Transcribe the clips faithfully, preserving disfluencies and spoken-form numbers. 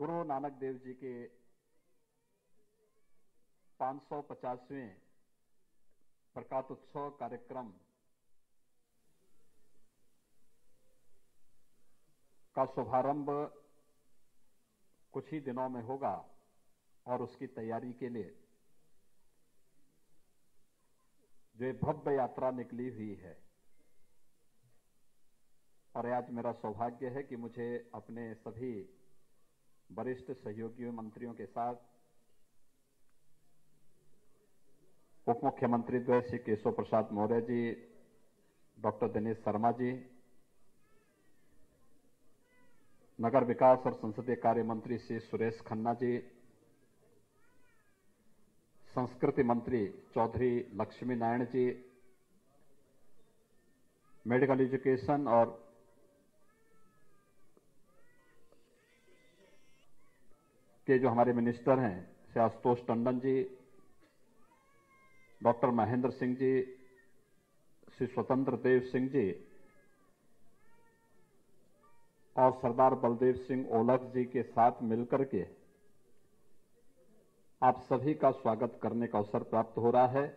गुरु नानक देव जी के पाँच सौ पचासवें प्रकाशोत्सव कार्यक्रम का शुभारंभ कुछ ही दिनों में होगा और उसकी तैयारी के लिए जो भव्य यात्रा निकली हुई है। और आज मेरा सौभाग्य है कि मुझे अपने सभी वरिष्ठ सहयोगी मंत्रियों के साथ उप मुख्यमंत्री द्वय श्री केशव प्रसाद मौर्य जी, डॉक्टर दिनेश शर्मा जी, नगर विकास और संसदीय कार्य मंत्री श्री सुरेश खन्ना जी, संस्कृति मंत्री चौधरी लक्ष्मी नारायण जी, मेडिकल एजुकेशन और के जो हमारे मिनिस्टर हैं श्री आशुतोष टंडन जी, डॉक्टर महेंद्र सिंह जी, श्री स्वतंत्र देव सिंह जी और सरदार बलदेव सिंह ओलख जी के साथ मिलकर के आप सभी का स्वागत करने का अवसर प्राप्त हो रहा है।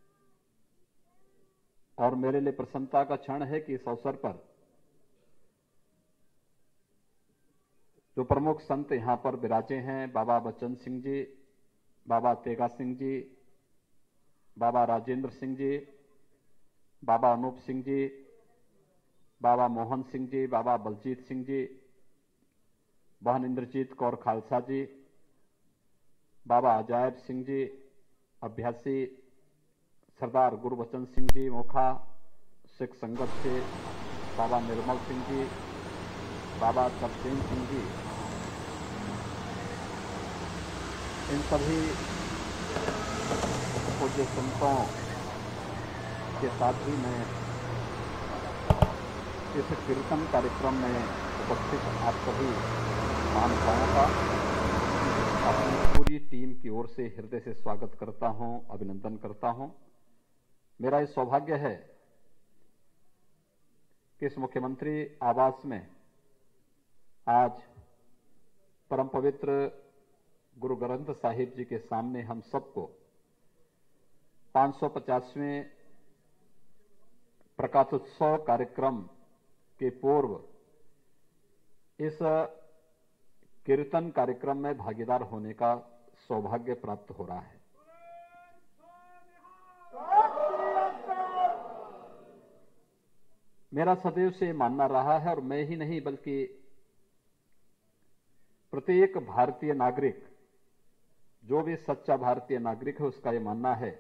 और मेरे लिए प्रसन्नता का क्षण है कि इस अवसर पर जो प्रमुख संत यहां पर विराजे हैं, बाबा बच्चन सिंह जी, बाबा तेगा सिंह जी, बाबा राजेंद्र सिंह जी, बाबा अनूप सिंह जी, बाबा मोहन सिंह जी, बाबा बलजीत सिंह जी, बहन इंद्रजीत कौर खालसा जी, बाबा अजायब सिंह जी अभ्यासी, सरदार गुरबचन सिंह जी मोखा सिख संगत से, बाबा निर्मल सिंह जी, बाबा तरसेम सिंह जी, इन सभी पूज्य संतों के साथ ही मैं इस कीर्तन कार्यक्रम में उपस्थित आप सभी महानुभावों का अपनी पूरी टीम की ओर से हृदय से स्वागत करता हूं, अभिनंदन करता हूं। मेरा ये सौभाग्य है कि इस मुख्यमंत्री आवास में आज परम पवित्र गुरु ग्रंथ साहिब जी के सामने हम सबको पाँच सौ पचासवें प्रकाशोत्सव कार्यक्रम के पूर्व इस कीर्तन कार्यक्रम में भागीदार होने का सौभाग्य प्राप्त हो रहा है। मेरा सदैव से मानना रहा है और मैं ही नहीं बल्कि प्रत्येक भारतीय नागरिक, जो भी सच्चा भारतीय नागरिक है, उसका यह मानना है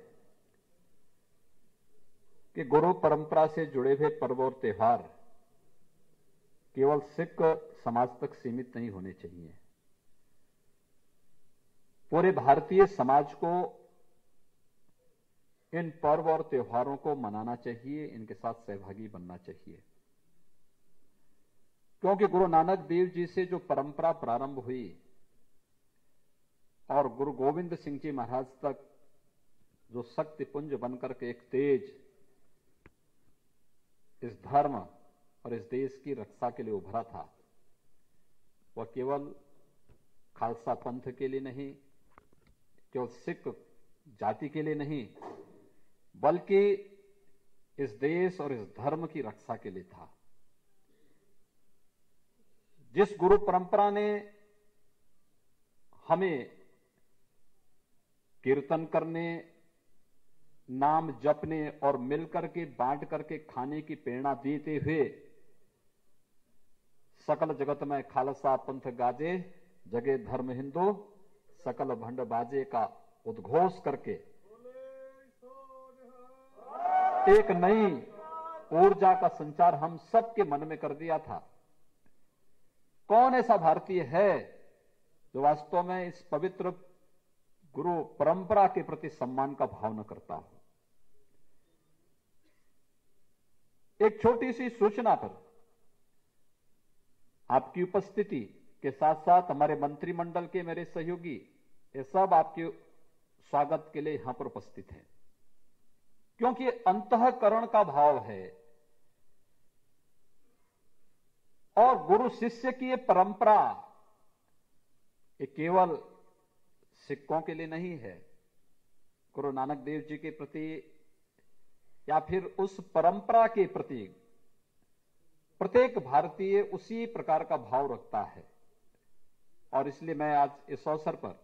कि गुरु परंपरा से जुड़े हुए पर्व और त्योहार केवल सिख समाज तक सीमित नहीं होने चाहिए। पूरे भारतीय समाज को इन पर्व और त्योहारों को मनाना चाहिए, इनके साथ सहभागी बनना चाहिए, क्योंकि गुरु नानक देव जी से जो परंपरा प्रारंभ हुई और गुरु गोविंद सिंह जी महाराज तक जो शक्ति पुंज बनकर के एक तेज इस धर्म और इस देश की रक्षा के लिए उभरा था, वह केवल खालसा पंथ के लिए नहीं, केवल सिख जाति के लिए नहीं, बल्कि इस देश और इस धर्म की रक्षा के लिए था। जिस गुरु परंपरा ने हमें कीर्तन करने, नाम जपने और मिलकर के बांट करके खाने की प्रेरणा देते हुए सकल जगत में खालसा पंथ गाजे, जगे धर्म हिंदू, सकल भंड बाजे का उद्घोष करके एक नई ऊर्जा का संचार हम सबके मन में कर दिया था। कौन ऐसा भारतीय है जो वास्तव में इस पवित्र गुरु परंपरा के प्रति सम्मान का भाव न करता हो? एक छोटी सी सूचना पर आपकी उपस्थिति के साथ साथ हमारे मंत्रिमंडल के मेरे सहयोगी, ये सब आपके स्वागत के लिए यहां पर उपस्थित हैं, क्योंकि अंतःकरण का भाव है और गुरु शिष्य की ये परंपरा ये केवल सिक्कों के लिए नहीं है। गुरु नानक देव जी के प्रति या फिर उस परंपरा के प्रति प्रत्येक भारतीय उसी प्रकार का भाव रखता है। और इसलिए मैं आज इस अवसर पर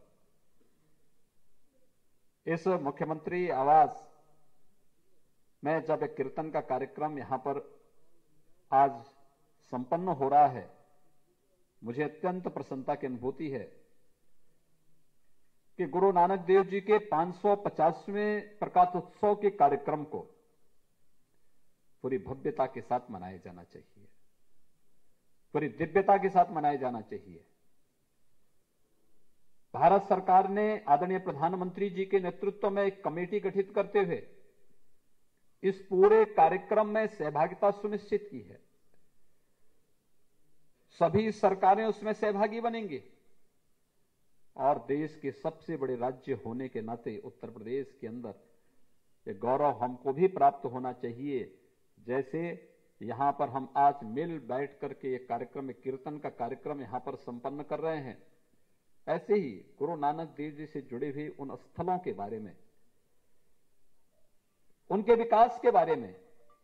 इस मुख्यमंत्री आवास में जब एक कीर्तन का कार्यक्रम यहां पर आज संपन्न हो रहा है, मुझे अत्यंत प्रसन्नता की अनुभूति है कि गुरु नानक देव जी के पांच सौ पचासवें प्रकाशोत्सव के कार्यक्रम को पूरी भव्यता के साथ मनाया जाना चाहिए, पूरी दिव्यता के साथ मनाया जाना चाहिए। भारत सरकार ने आदरणीय प्रधानमंत्री जी के नेतृत्व में एक कमेटी गठित करते हुए इस पूरे कार्यक्रम में सहभागिता सुनिश्चित की है। सभी सरकारें उसमें सहभागी बनेंगी और देश के सबसे बड़े राज्य होने के नाते उत्तर प्रदेश के अंदर ये गौरव हमको भी प्राप्त होना चाहिए। जैसे यहां पर हम आज मिल बैठ करके एक कार्यक्रम, एक कीर्तन का कार्यक्रम यहां पर संपन्न कर रहे हैं, ऐसे ही गुरु नानक देव जी से जुड़े हुए उन स्थलों के बारे में, उनके विकास के बारे में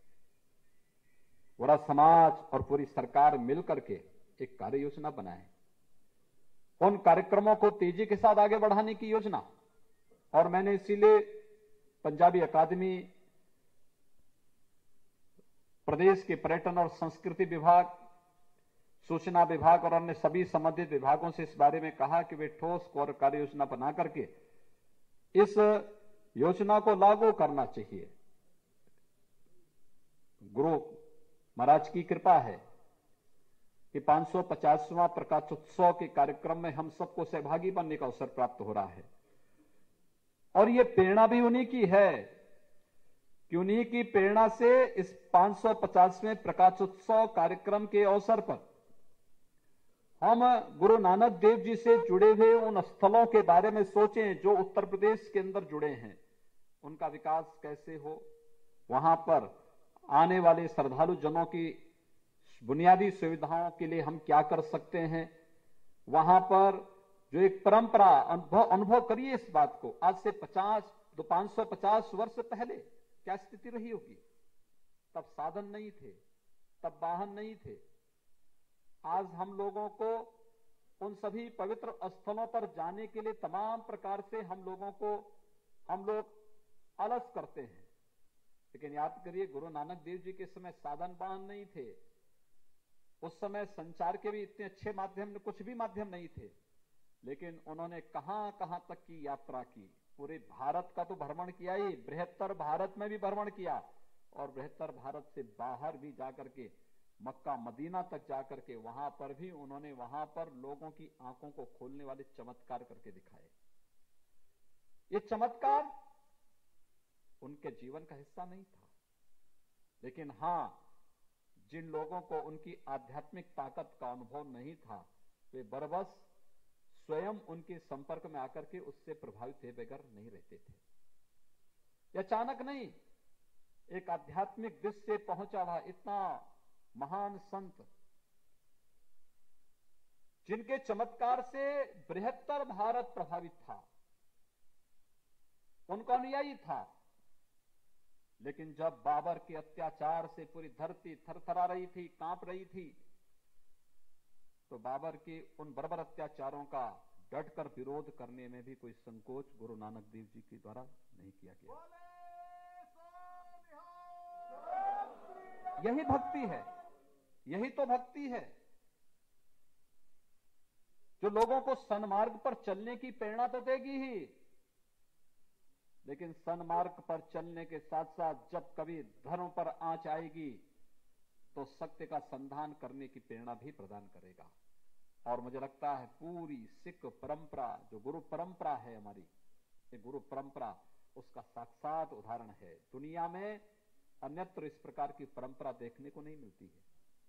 पूरा समाज और पूरी सरकार मिलकर के एक कार्य योजना बनाए, उन कार्यक्रमों को तेजी के साथ आगे बढ़ाने की योजना। और मैंने इसीलिए पंजाबी अकादमी, प्रदेश के पर्यटन और संस्कृति विभाग, सूचना विभाग और अन्य सभी संबंधित विभागों से इस बारे में कहा कि वे ठोस और कार्य योजना बना करके इस योजना को लागू करना चाहिए। गुरु महाराज की कृपा है कि पांच सौ पचासवां प्रकाशोत्सव के कार्यक्रम में हम सबको सहभागी बनने का अवसर प्राप्त हो रहा है। और ये प्रेरणा भी उन्हीं की है कि उन्हीं की प्रेरणा से इस पांच सौ पचासवें प्रकाशोत्सव कार्यक्रम के अवसर पर हम गुरु नानक देव जी से जुड़े हुए उन स्थलों के बारे में सोचें जो उत्तर प्रदेश के अंदर जुड़े हैं, उनका विकास कैसे हो, वहां पर आने वाले श्रद्धालु जनों की बुनियादी सुविधाओं के लिए हम क्या कर सकते हैं। वहां पर जो एक परंपरा, अनुभव अनुभव करिए इस बात को, आज से पचास दो पांच सौ पचास वर्ष पहले क्या स्थिति रही होगी। तब साधन नहीं थे, तब वाहन नहीं थे। आज हम लोगों को उन सभी पवित्र स्थलों पर जाने के लिए तमाम प्रकार से हम लोगों को हम लोग आलस करते हैं। लेकिन याद करिए, गुरु नानक देव जी के समय साधन वाहन नहीं थे, उस समय संचार के भी इतने अच्छे माध्यम, कुछ भी माध्यम नहीं थे, लेकिन उन्होंने कहां कहां तक की यात्रा की। पूरे भारत का तो भ्रमण किया ही, बृहत्तर भारत में भी भ्रमण किया और बृहत्तर भारत से बाहर भी जाकर के मक्का मदीना तक जाकर के वहां पर भी उन्होंने वहां पर लोगों की आंखों को खोलने वाले चमत्कार करके दिखाए। ये चमत्कार उनके जीवन का हिस्सा नहीं था, लेकिन हां, जिन लोगों को उनकी आध्यात्मिक ताकत का अनुभव नहीं था, वे बरबस स्वयं उनके संपर्क में आकर के उससे प्रभावित हुए बगैर नहीं रहते थे। यह अचानक नहीं, एक आध्यात्मिक दिश से पहुंचा हुआ इतना महान संत, जिनके चमत्कार से बृहत्तर भारत प्रभावित था, उनका अनुयायी था। लेकिन जब बाबर के अत्याचार से पूरी धरती थरथरा रही थी, कांप रही थी, तो बाबर के उन बर्बर अत्याचारों का डटकर विरोध करने में भी कोई संकोच गुरु नानक देव जी के द्वारा नहीं किया गया। यही भक्ति है, यही तो भक्ति है जो लोगों को सन्मार्ग पर चलने की प्रेरणा तो देगी ही, लेकिन सन्मार्ग पर चलने के साथ साथ जब कभी धर्म पर आंच आएगी तो सत्य का संधान करने की प्रेरणा भी प्रदान करेगा। और मुझे लगता है पूरी सिख परंपरा, जो गुरु परंपरा है हमारी, ये गुरु परंपरा उसका साक्षात उदाहरण है। दुनिया में अन्यत्र इस प्रकार की परंपरा देखने को नहीं मिलती है।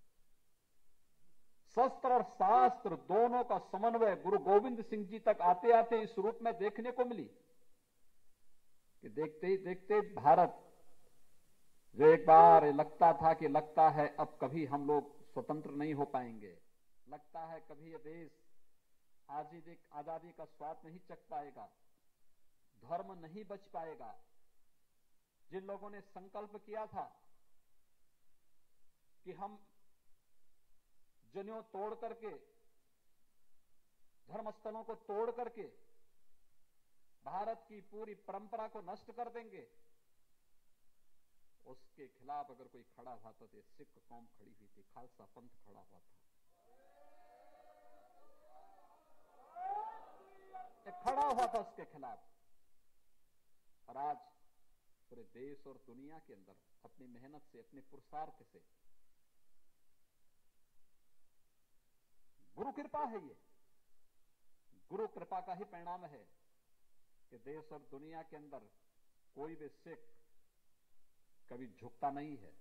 शस्त्र और शास्त्र दोनों का समन्वय गुरु गोविंद सिंह जी तक आते आते इस रूप में देखने को मिली कि देखते ही देखते भारत, जो एक बार लगता था कि लगता है अब कभी हम लोग स्वतंत्र नहीं हो पाएंगे, लगता है कभी ये देश आजादी आजादी का स्वाद नहीं चख पाएगा, धर्म नहीं बच पाएगा। जिन लोगों ने संकल्प किया था कि हम जनेऊ तोड़ करके, धर्मस्थलों को तोड़ करके भारत की पूरी परंपरा को नष्ट कर देंगे, उसके खिलाफ अगर कोई खड़ा हुआ तो सिख कौम खड़ी हुई थी, खालसा पंथ खड़ा हुआ था। खड़ा हुआ था उसके खिलाफ। और आज पूरे देश और दुनिया के अंदर अपनी मेहनत से, अपने पुरुषार्थ से, गुरु कृपा है, ये गुरु कृपा का ही परिणाम है कि देश और दुनिया के अंदर कोई भी सिख कभी झुकता नहीं है।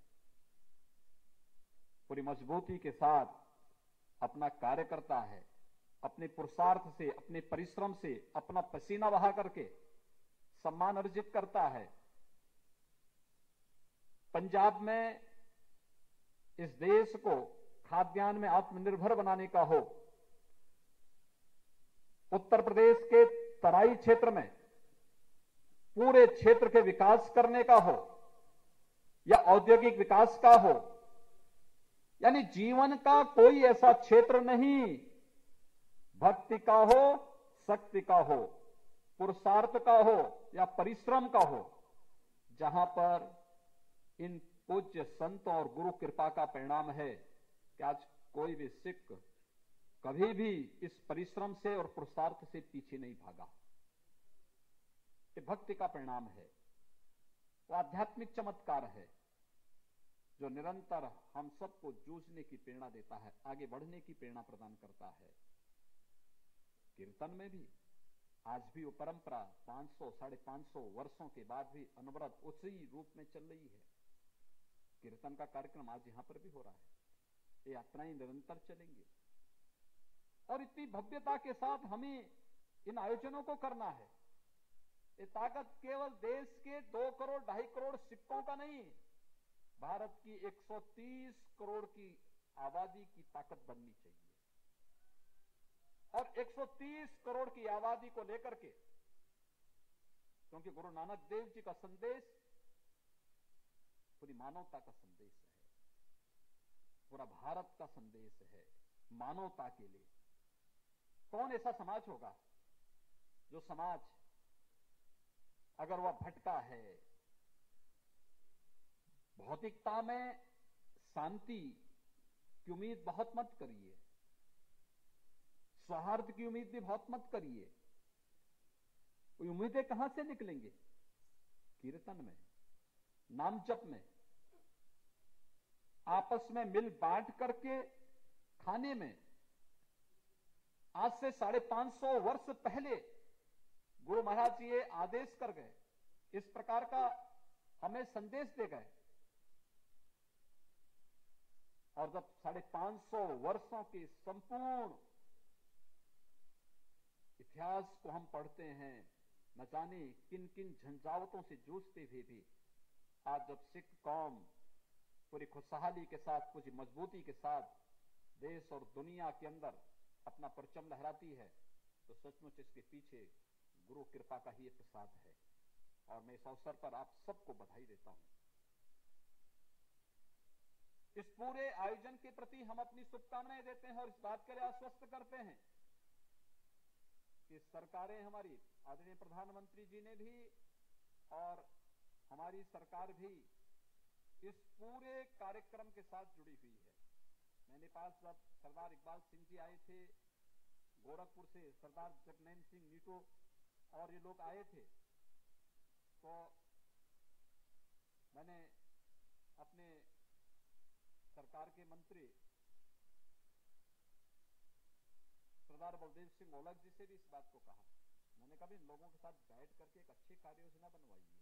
पूरी मजबूती के साथ अपना कार्य करता है, अपने पुरुषार्थ से, अपने परिश्रम से, अपना पसीना बहा करके सम्मान अर्जित करता है। पंजाब में इस देश को खाद्यान्न में आत्मनिर्भर बनाने का हो, उत्तर प्रदेश के तराई क्षेत्र में पूरे क्षेत्र के विकास करने का हो, या औद्योगिक विकास का हो, यानी जीवन का कोई ऐसा क्षेत्र नहीं, भक्ति का हो, शक्ति का हो, पुरुषार्थ का हो या परिश्रम का हो, जहां पर इन पूज्य संतों और गुरु कृपा का परिणाम है कि आज कोई भी सिख कभी भी इस परिश्रम से और पुरुषार्थ से पीछे नहीं भागा। ये भक्ति का परिणाम है, वो आध्यात्मिक चमत्कार है जो निरंतर हम सबको जूझने की प्रेरणा देता है, आगे बढ़ने की प्रेरणा प्रदान करता है। कीर्तन में भी आज भी वो परंपरा पांच सौ साढ़े पांच सौ वर्षों के बाद भी अनवरत उसी रूप में चल रही है। कीर्तन का कार्यक्रम आज यहां पर भी हो रहा है, ये यात्राएं निरंतर चलेंगी और इतनी भव्यता के साथ हमें इन आयोजनों को करना है। ये ताकत केवल देश के दो करोड़ ढाई करोड़ सिखों का नहीं, भारत की एक सौ तीस करोड़ की आबादी की ताकत बननी चाहिए। और एक सौ तीस करोड़ की आबादी को लेकर के, क्योंकि गुरु नानक देव जी का संदेश पूरी मानवता का संदेश है, पूरा भारत का संदेश है मानवता के लिए। कौन ऐसा समाज होगा जो समाज अगर वह भटका है, भौतिकता में शांति की उम्मीद बहुत मत करिए, सौहार्द की उम्मीद भी बहुत मत करिए। कोई उम्मीदें कहां से निकलेंगे? कीर्तन में, नाम जप में, आपस में मिल बांट करके खाने में। आज से साढ़े पांच सौ वर्ष पहले गुरु महाराज जी ये आदेश कर गए, इस प्रकार का हमें संदेश दे गए। और जब साढ़े पांच सौ वर्षों के संपूर्ण इतिहास को हम पढ़ते हैं, न जाने किन किन झंझावतों से जूझते हुए भी आज जब सिख कौम पूरी खुशहाली के साथ, पूरी मजबूती के साथ देश और दुनिया के अंदर अपना परचम लहराती है, तो सचमुच इसके पीछे गुरु कृपा का ही प्रसाद है। और मैं इस अवसर पर आप सबको बधाई देता हूं। इस पूरे आयोजन के प्रति हम अपनी शुभकामनाएं देते हैं और इस बात के लिए आश्वस्त करते हैं कि सरकारें, हमारी आदरणीय प्रधानमंत्री जी ने भी और हमारी सरकार भी इस पूरे कार्यक्रम के साथ जुड़ी हुई है। मेरे पास जब सरदार इकबाल सिंह जी आए थे गोरखपुर से, सरदार जगनैन सिंह नीटो और ये लोग आए थे, तो मैंने अपने सरकार के मंत्री सरदार बलदेव सिंह ओलख जी से भी इस बात को कहा। मैंने कहा इन लोगों के साथ बैठ करके एक अच्छी कार्य योजना बनवाइए,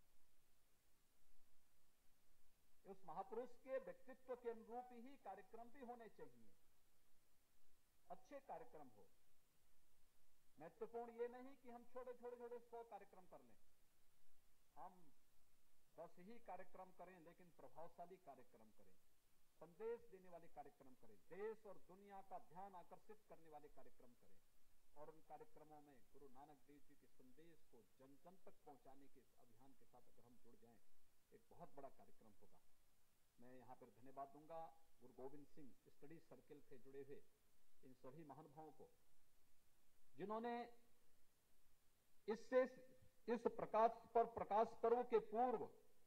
उस महापुरुष के व्यक्तित्व के अनुरूप ही कार्यक्रम भी होने चाहिए, अच्छे कार्यक्रम हो। महत्वपूर्ण ये नहीं कि हम छोटे छोटे छोटे सौ कार्यक्रम कर लें, हम दस ही कार्यक्रम करें लेकिन प्रभावशाली कार्यक्रम करें, संदेश देने वाले कार्यक्रम करें, देश और दुनिया का ध्यान आकर्षित करने वाले कार्यक्रम करें। और उन कार्यक्रमों में गुरु नानक देव जी के संदेश को जन जन तक पहुंचाने के अभियान के साथ अगर हम जुड़ जाएं, एक बहुत बड़ा कार्यक्रम होगा। मैं यहाँ पर धन्यवाद दूंगा गुरु गोविंद सिंह स्टडी सर्किल से जुड़े हुए इन सभी महानुभावों को, जिन्होंने इससे इस प्रकाश पर प्रकाश पर्व के पूर्व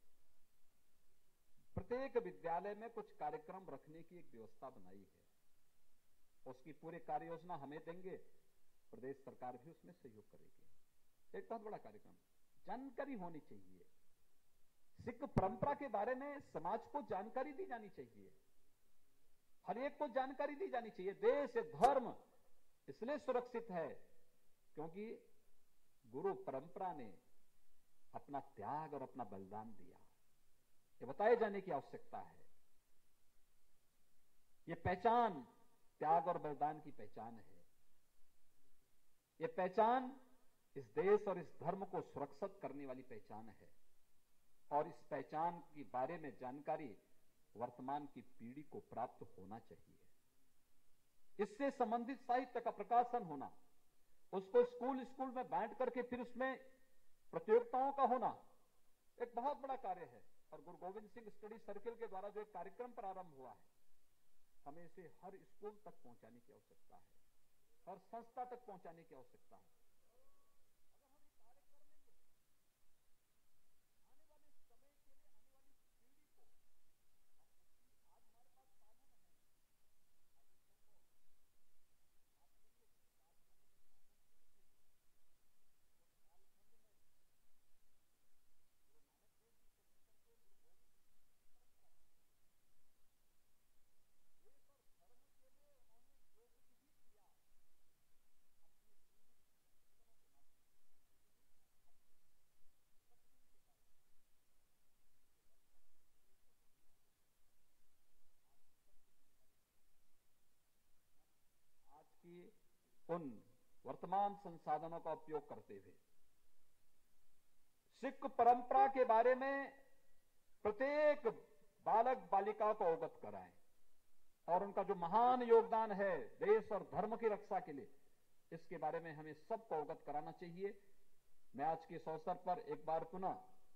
प्रत्येक विद्यालय में कुछ कार्यक्रम रखने की एक व्यवस्था बनाई है। उसकी पूरी कार्य योजना हमें देंगे, प्रदेश सरकार भी उसमें सहयोग करेगी। एक बहुत बड़ा कार्यक्रम, जानकारी होनी चाहिए। सिख परंपरा के बारे में समाज को जानकारी दी जानी चाहिए, हर एक को जानकारी दी जानी चाहिए। देश धर्म इसलिए सुरक्षित है क्योंकि गुरु परंपरा ने अपना त्याग और अपना बलिदान दिया। ये बताए जाने की आवश्यकता है। ये पहचान त्याग और बलिदान की पहचान है। ये पहचान इस देश और इस धर्म को सुरक्षित करने वाली पहचान है। और इस पहचान के बारे में जानकारी वर्तमान की पीढ़ी को प्राप्त होना चाहिए। इससे संबंधित साहित्य का प्रकाशन होना, उसको स्कूल स्कूल में बांट करके फिर उसमें प्रतियोगिताओं का होना एक बहुत बड़ा कार्य है। और गुरु गोविंद सिंह स्टडी सर्किल के द्वारा जो एक कार्यक्रम प्रारंभ हुआ है, हमें इसे हर स्कूल तक पहुंचाने की आवश्यकता है, हर संस्था तक पहुंचाने की आवश्यकता है। अगर हम ये कार्य कर लेंगे, आने वाले समय के लिए, आने वाली पीढ़ी को हम उसकी, आज हमारे पास कानून है, आज उसको बात करिए, कालखंड में कानून नहीं थे, उस कालखंड में गुरु नानक देव जी से लेकर के गुरु गोविंद सिंह जी की परंपरा, देश और धर्म के लिए उन्होंने जो कुछ भी किया, अपनी जीवन जीवनों के माध्यम से अपनी शक्ति के कारण देश और दुनिया को आज सबकी जिम्मेदारी है। आज की उन वर्तमान संसाधनों का उपयोग करते हुए सिख परंपरा के बारे में प्रत्येक बालक बालिका को अवगत कराएं और उनका जो महान योगदान है देश और धर्म की रक्षा के लिए, इसके बारे में हमें सबको अवगत कराना चाहिए। मैं आज के इस अवसर पर एक बार पुनः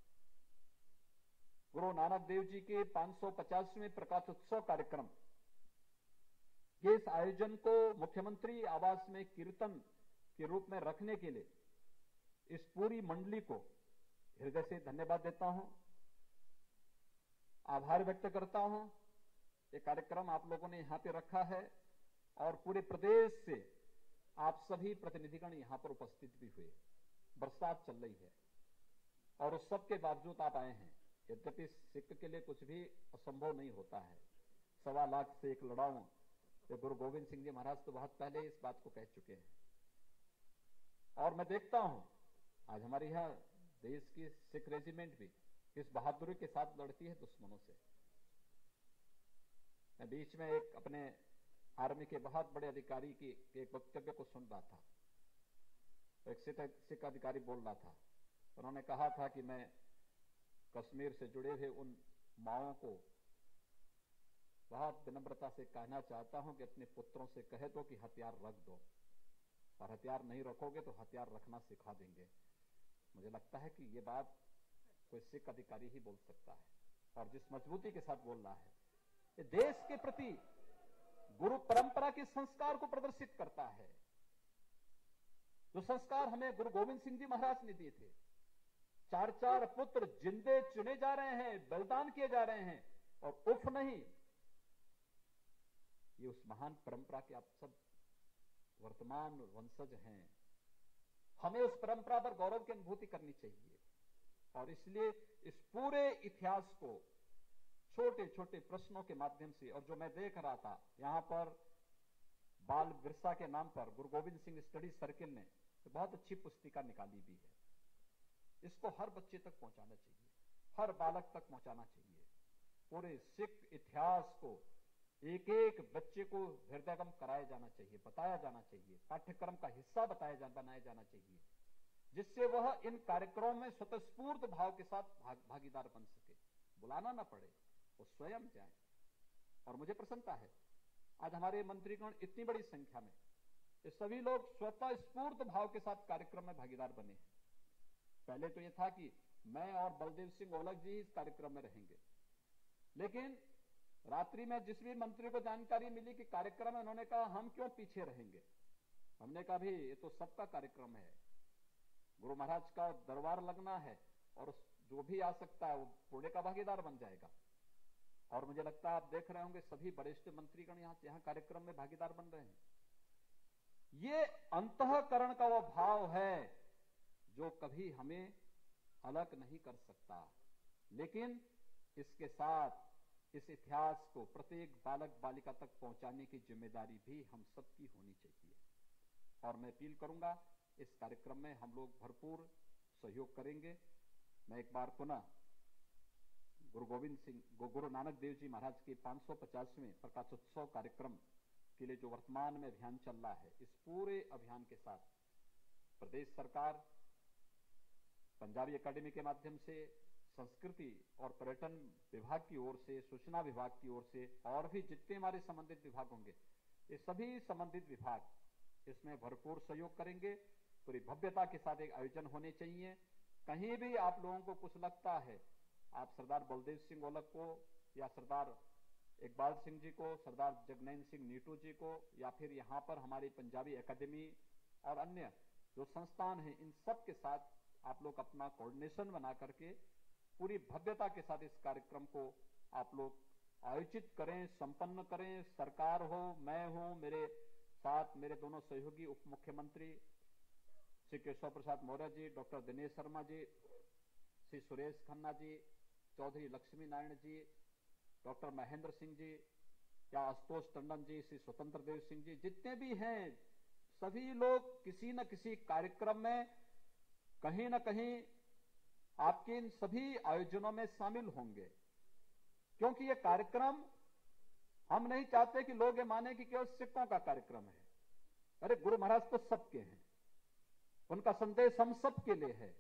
गुरु नानक देव जी के पांच सौ पचासवें प्रकाश उत्सव कार्यक्रम के इस आयोजन को मुख्यमंत्री आवास में कीर्तन के रूप में रखने के लिए इस पूरी मंडली को हृदय से धन्यवाद देता हूं, आभार व्यक्त करता हूं। ये कार्यक्रम आप लोगों ने यहां पे रखा है और पूरे प्रदेश से आप सभी प्रतिनिधिगण यहां पर उपस्थित भी हुए। बरसात चल रही है और उस सब के बावजूद आप आए हैं। यद्यपि सिख के लिए कुछ भी असंभव नहीं होता है, सवा लाख से एक लड़ाऊं, तो गुरु गोविंद सिंह जी महाराज तो बहुत पहले इस बात को कह चुके हैं। और मैं देखता हूं आज हमारे यहां देश की सिख रेजिमेंट भी इस बहादुरी के साथ लड़ती है दुश्मनों से। मैं बीच में एक अपने आर्मी के बहुत बड़े अधिकारी की एक वक्तव्य को सुन रहा था। एक सिख अधिकारी बोल रहा था, उन्होंने कहा था कि मैं कश्मीर से जुड़े हुए उन माओं को बहुत विनम्रता से कहना चाहता हूं कि अपने पुत्रों से कहे दो कि हथियार रख दो, और हथियार नहीं रखोगे तो हथियार रखना सिखा देंगे। मुझे लगता है कि ये बात कोई सिख अधिकारी ही बोल सकता है, और जिस मजबूती के साथ बोल रहा है, ये देश के प्रति गुरु परंपरा के संस्कार को प्रदर्शित करता है। जो संस्कार हमें गुरु गोविंद सिंह जी महाराज ने दिए थे, चार चार पुत्र जिंदे चुने जा रहे हैं, बलिदान किए जा रहे हैं, और उफ नहीं, ये उस महान परंपरा के आप सब वर्तमान वंशज हैं। हमें उस परंपरा पर गौरव की अनुभूति करनी चाहिए, और इसलिए इस पूरे इतिहास को छोटे छोटे प्रश्नों के माध्यम से, और जो मैं देख रहा था यहां पर बाल विरसा के नाम पर गुरु गोविंद सिंह स्टडी सर्किल ने बहुत अच्छी पुस्तिका निकाली भी है। इसको हर बच्चे तक पहुंचाना चाहिए, हर बालक तक पहुंचाना चाहिए। पूरे सिख इतिहास को एक एक बच्चे को हृदयगम कराया जाना चाहिए, बताया जाना चाहिए, पाठ्यक्रम का हिस्सा बताया जा, बनाया जाना चाहिए, जिससे वह इन कार्यक्रमों में स्वतःस्फूर्त भाव के साथ भाग, भागीदार बन सके, बुलाना ना पड़े, वो स्वयं जाए। और मुझे प्रसन्नता है आज हमारे मंत्रीगण इतनी बड़ी संख्या में ये सभी लोग स्वतः स्फूर्त भाव के साथ कार्यक्रम में भागीदार बने। पहले तो ये था कि मैं और बलदेव सिंह ओलख जी इस कार्यक्रम में रहेंगे, लेकिन रात्रि में जिस भी मंत्री को जानकारी मिली कि कार्यक्रम है, उन्होंने कहा हम क्यों पीछे रहेंगे। हमने कहा भी ये तो सबका कार्यक्रम है, गुरु महाराज का दरबार लगना है और जो भी आ सकता है वो पुणे का भागीदार बन जाएगा। और मुझे लगता है आप देख रहे होंगे सभी वरिष्ठ मंत्रीगण यहां यहां कार्यक्रम में भागीदार बन रहे हैं। ये अंतःकरण का वो भाव है जो कभी हमें अलग नहीं कर सकता, लेकिन इसके साथ इस इतिहास को प्रत्येक बालक बालिका तक पहुंचाने की जिम्मेदारी भी हम सबकी होनी चाहिए। और मैं अपील करूंगा इस कार्यक्रम में हम लोग भरपूर सहयोग करेंगे। मैं एक बार पुनः गुरु गोविंद सिंह गुरु नानक देव जी महाराज के पांच सौ पचासवें प्रकाशोत्सव कार्यक्रम के लिए जो वर्तमान में अभियान चल रहा है, इस पूरे अभियान के साथ प्रदेश सरकार पंजाबी अकादमी के माध्यम से, संस्कृति और पर्यटन विभाग की ओर से, सूचना विभाग की ओर से और भी जितने हमारे संबंधित विभाग होंगे, ये सभी संबंधित विभाग इसमें भरपूर सहयोग करेंगे। पूरी भव्यता के साथ एक आयोजन होने चाहिए। कहीं भी आप लोगों को कुछ लगता है, आप सरदार बलदेव सिंह ओलख को या सरदार इकबाल सिंह जी को, सरदार जगनैन सिंह नीटू जी को, या फिर यहाँ पर हमारी पंजाबी अकादमी और अन्य जो संस्थान हैं, इन सब के साथ आप लोग अपना कोऑर्डिनेशन बना करके पूरी भव्यता के साथ इस कार्यक्रम को आप लोग आयोजित करें, संपन्न करें। सरकार हो, मैं हूं, मेरे साथ मेरे दोनों सहयोगी उप मुख्यमंत्री श्री केशव प्रसाद मौर्य जी, डॉक्टर दिनेश शर्मा जी, श्री सुरेश खन्ना जी, चौधरी लक्ष्मी नारायण जी, डॉक्टर महेंद्र सिंह जी या आशुतोष टंडन जी, श्री स्वतंत्र देव सिंह जी, जितने भी हैं सभी लोग किसी न किसी कार्यक्रम में कहीं न कहीं आपके इन सभी आयोजनों में शामिल होंगे, क्योंकि ये कार्यक्रम हम नहीं चाहते कि लोग ये माने कि केवल सिखों का कार्यक्रम है। अरे गुरु महाराज तो सबके हैं, उनका संदेश हम सबके लिए है,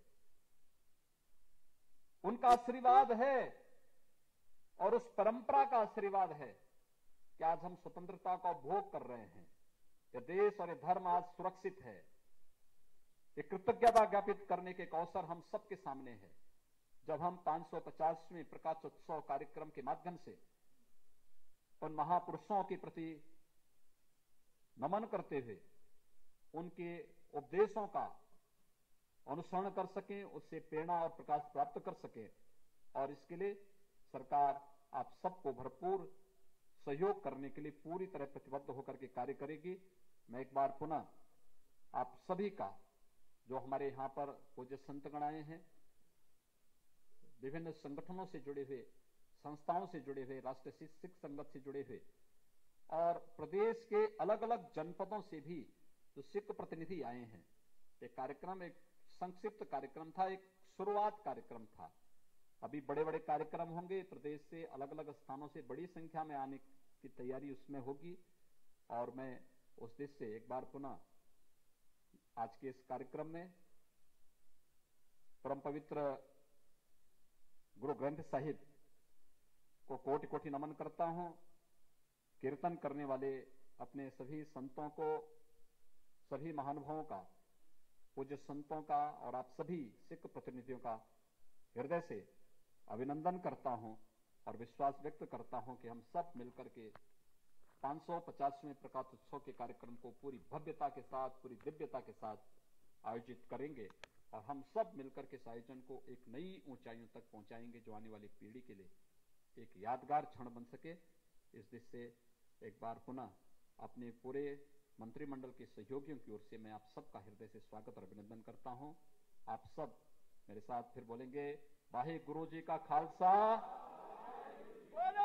उनका आशीर्वाद है और उस परंपरा का आशीर्वाद है कि आज हम स्वतंत्रता का उपभोग कर रहे हैं। ये देश और ये धर्म आज सुरक्षित है। ये कृतज्ञता ज्ञापित करने के एक अवसर हम सबके सामने है, जब हम पांच सौ पचासवें प्रकाशोत्सव कार्यक्रम के माध्यम से उन महापुरुषों के प्रति नमन करते हुए उनके उपदेशों का अनुसरण कर सकें, उससे प्रेरणा और प्रकाश प्राप्त कर सकें। और इसके लिए सरकार आप सबको भरपूर सहयोग करने के लिए पूरी तरह प्रतिबद्ध होकर के कार्य करेगी। मैं एक बार पुनः आप सभी का, जो हमारे यहां पर पूज्य संतगण आए हैं, विभिन्न संगठनों से जुड़े हुए, संस्थाओं से जुड़े हुए, राष्ट्रीय सिख संगत से जुड़े हुए और प्रदेश के अलग अलग जनपदों से भी जो सिख प्रतिनिधि आए हैं, ये कार्यक्रम एक संक्षिप्त कार्यक्रम था, एक शुरुआत कार्यक्रम था। अभी बड़े बड़े कार्यक्रम होंगे, प्रदेश से अलग अलग स्थानों से बड़ी संख्या में आने की तैयारी उसमें होगी। और मैं उस देश से एक बार पुनः आज के इस कार्यक्रम में परम पवित्र गुरु ग्रंथ साहिब को कोटि कोटि नमन करता हूं। कीर्तन करने वाले अपने सभी संतों को, सभी महानुभावों का, पूज्य संतों का और आप सभी सिख प्रतिनिधियों का हृदय से अभिनंदन करता हूं और विश्वास व्यक्त करता हूं कि हम सब मिलकर के पांच सौ पचासवें प्रकाशोत्सव के कार्यक्रम को पूरी भव्यता के साथ, पूरी दिव्यता के साथ आयोजित करेंगे और हम सब मिलकर के इस आयोजन को एक नई ऊंचाइयों तक पहुंचाएंगे, जो आने वाली पीढ़ी के लिए एक यादगार क्षण बन सके। इस दिश से एक बार पुनः अपने पूरे मंत्रिमंडल के सहयोगियों की ओर से मैं आप सबका हृदय से स्वागत और अभिनंदन करता हूं। आप सब मेरे साथ फिर बोलेंगे, वाहे गुरु जी का खालसा।